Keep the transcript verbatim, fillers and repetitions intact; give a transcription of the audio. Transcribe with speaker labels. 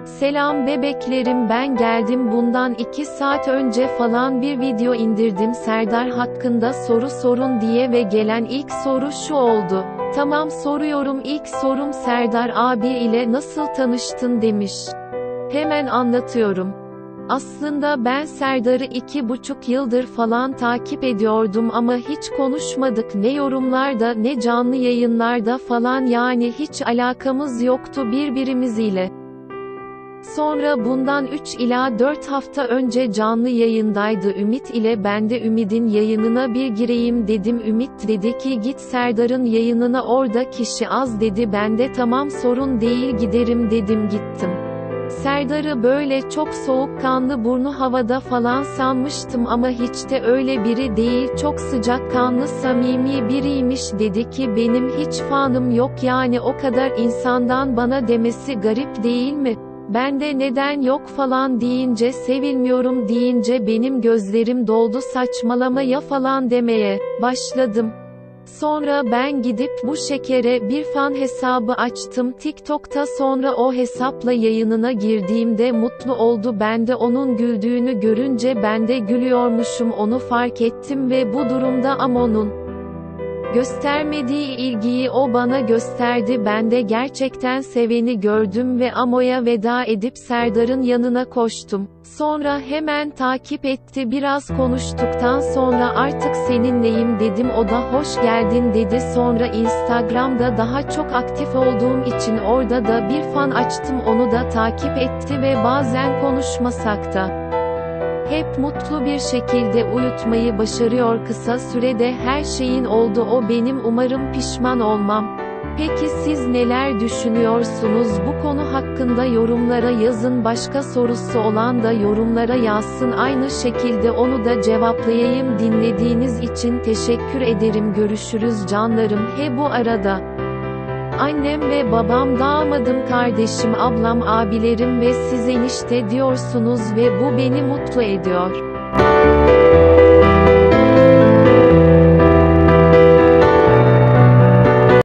Speaker 1: Selam bebeklerim, ben geldim. Bundan iki saat önce falan bir video indirdim Serdar hakkında soru sorun diye ve gelen ilk soru şu oldu. Tamam, soruyorum. İlk sorum, Serdar abi ile nasıl tanıştın demiş. Hemen anlatıyorum. Aslında ben Serdar'ı iki buçuk yıldır falan takip ediyordum ama hiç konuşmadık, ne yorumlarda ne canlı yayınlarda falan, yani hiç alakamız yoktu birbirimiz ile. Sonra bundan üç ila dört hafta önce canlı yayındaydı Ümit ile, ben de Ümit'in yayınına bir gireyim dedim. Ümit dedi ki git Serdar'ın yayınına, orada kişi az dedi. Ben de tamam, sorun değil, giderim dedim, gittim. Serdar'ı böyle çok soğukkanlı, burnu havada falan sanmıştım ama hiç de öyle biri değil, çok sıcakkanlı, samimi biriymiş. Dedi ki benim hiç fanım yok, yani o kadar insandan bana demesi garip değil mi? Ben de neden yok falan deyince, sevilmiyorum deyince benim gözlerim doldu, saçmalama ya falan demeye başladım. Sonra ben gidip bu şekere bir fan hesabı açtım TikTok'ta, sonra o hesapla yayınına girdiğimde mutlu oldu. Ben de onun güldüğünü görünce ben de gülüyormuşum, onu fark ettim ve bu durumda Amo'nun göstermediği ilgiyi o bana gösterdi. Ben de gerçekten seveni gördüm ve Amo'ya veda edip Serdar'ın yanına koştum. Sonra hemen takip etti, biraz konuştuktan sonra artık seninleyim dedim, o da hoş geldin dedi. Sonra Instagram'da daha çok aktif olduğum için orada da bir fan açtım, onu da takip etti ve bazen konuşmasak da hep mutlu bir şekilde uyutmayı başarıyor. Kısa sürede her şeyin oldu o benim, umarım pişman olmam. Peki siz neler düşünüyorsunuz bu konu hakkında? Yorumlara yazın. Başka sorusu olan da yorumlara yazsın, aynı şekilde onu da cevaplayayım. Dinlediğiniz için teşekkür ederim. Görüşürüz canlarım. He, bu arada annem ve babam, damadım, kardeşim, ablam, abilerim ve siz enişte diyorsunuz ve bu beni mutlu ediyor.